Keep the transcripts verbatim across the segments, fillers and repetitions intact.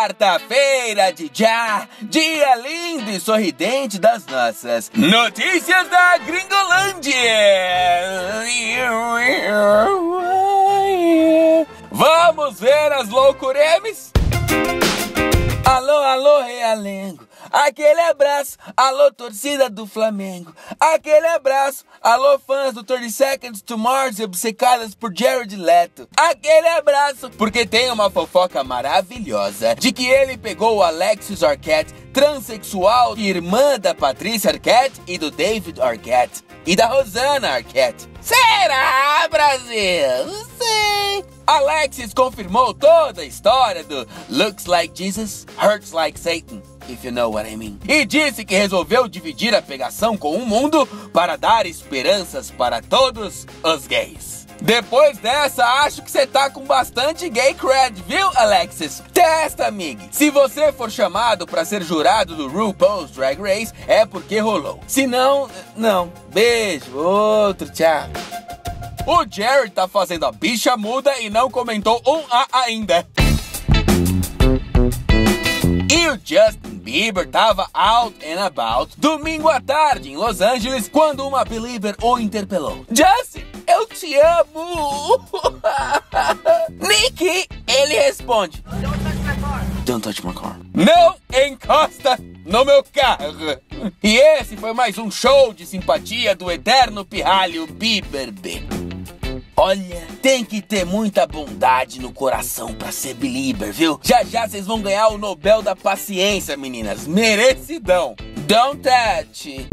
Quarta-feira de já, dia lindo e sorridente das nossas notícias da Gringolândia. Vamos ver as loucuremes? Alô, alô, realengo, aquele abraço, alô, torcida do Flamengo, aquele abraço, alô, fãs do thirty seconds to Mars obcecadas por Jared Leto, aquele abraço, porque tem uma fofoca maravilhosa de que ele pegou o Alexis Arquette, transexual, irmã da Patrícia Arquette e do David Arquette, e da Rosanna Arquette. Será, Brasil? Não sei. Alexis confirmou toda a história do Looks Like Jesus, Hurts Like Satan, if you know what I mean. E disse que resolveu dividir a pegação com o mundo para dar esperanças para todos os gays. Depois dessa, acho que você tá com bastante gay cred, viu, Alexis? Testa, amigo. Se você for chamado para ser jurado do RuPaul's Drag Race, é porque rolou. Se não, não. Beijo, outro, tchau. O Jared tá fazendo a bicha muda e não comentou um A ainda. E o Justin Bieber tava out and about domingo à tarde em Los Angeles quando uma believer o interpelou. Justin, eu te amo! Nicky, ele responde: Don't touch my car. Don't touch my car. Não encosta no meu carro. E esse foi mais um show de simpatia do eterno pirralho Bieber B. Olha, tem que ter muita bondade no coração pra ser believer, viu? Já já vocês vão ganhar o Nobel da Paciência, meninas. Merecidão. Don't touch.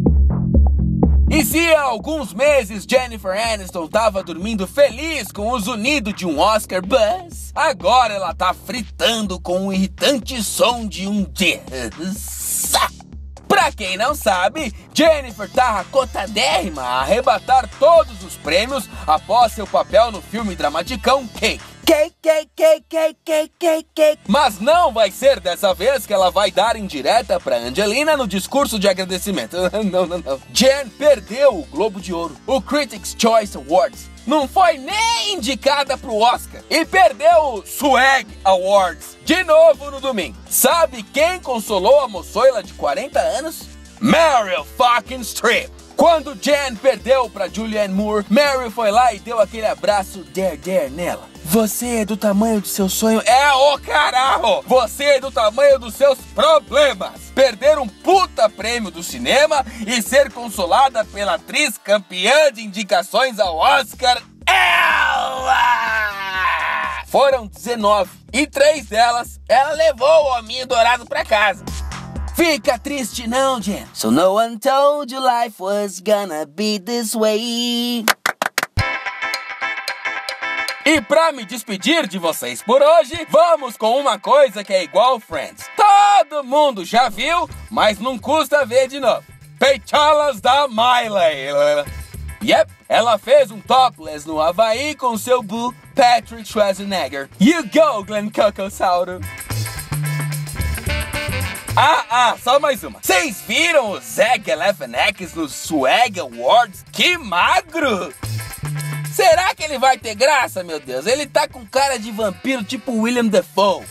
E se há alguns meses Jennifer Aniston tava dormindo feliz com os unidos de um Oscar buzz, agora ela tá fritando com o irritante som de um jazz. Pra quem não sabe, Jennifer tá racotadérrima a arrebatar todos os prêmios após seu papel no filme dramaticão Cake. Cake, cake, cake, cake, cake, cake, cake. Mas não vai ser dessa vez que ela vai dar indireta pra Angelina no discurso de agradecimento. Não, não, não. Jen perdeu o Globo de Ouro, o Critics' Choice Awards. Não foi nem indicada pro Oscar. E perdeu o Swag Awards de novo no domingo. Sabe quem consolou a moçoila de quarenta anos? Meryl fucking Streep. Quando Jen perdeu pra Julianne Moore, Meryl foi lá e deu aquele abraço dare dare nela. Você é do tamanho do seu sonho. É o caralho! Você é do tamanho dos seus problemas. Perder um puta prêmio do cinema e ser consolada pela atriz campeã de indicações ao Oscar, ela! Foram dezenove e três delas ela levou o hominho dourado pra casa. Fica triste não, Jen. So no one told you life was gonna be this way. E pra me despedir de vocês por hoje, vamos com uma coisa que é igual Friends. Todo mundo já viu, mas não custa ver de novo. Pecholas da Miley. Yep, ela fez um topless no Havaí com seu boo Patrick Schwarzenegger. You go, Glenn Cocossauro. Ah, ah, só mais uma. Vocês viram o Zac Galifianakis no Swag Awards? Que magro! Será que ele vai ter graça, meu Deus? Ele tá com cara de vampiro tipo William Dafoe.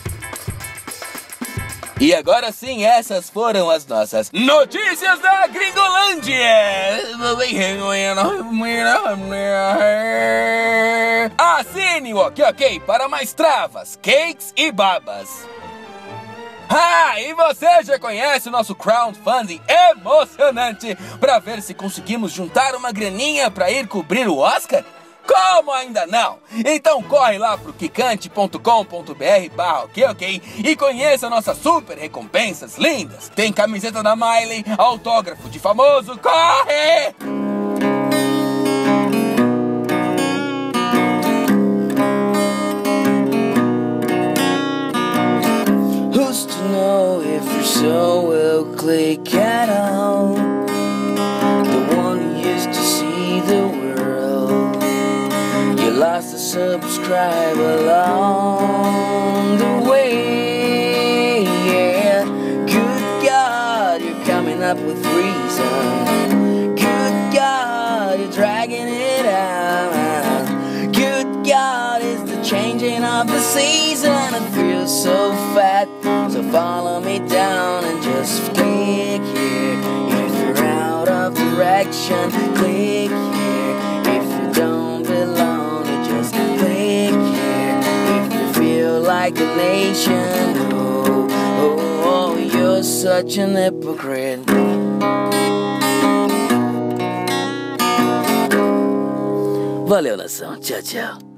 E agora sim, essas foram as nossas notícias da Gringolândia. Assine o Ok Ok para mais travas, cakes e babas. Ah, e você já conhece o nosso crowdfunding emocionante para ver se conseguimos juntar uma graninha para ir cobrir o Oscar? Como ainda não? Então corre lá pro kikante ponto com ponto br barra ok ok e conheça nossas super recompensas lindas. Tem camiseta da Miley, autógrafo de famoso, corre! Who's to know if your soul will click at all? The one who used to see the world. You lost a subscriber along the way, yeah. Good God, you're coming up with reason. Good God, you're dragging it out. Good God, is the changing beginning of the season, it feels so fat. So follow me down and just click here. If you're out of direction, click here. If you don't belong, you just click here. If you feel like a nation, oh, oh, oh, you're such an hypocrite. Valeu, nação. Tchau, tchau.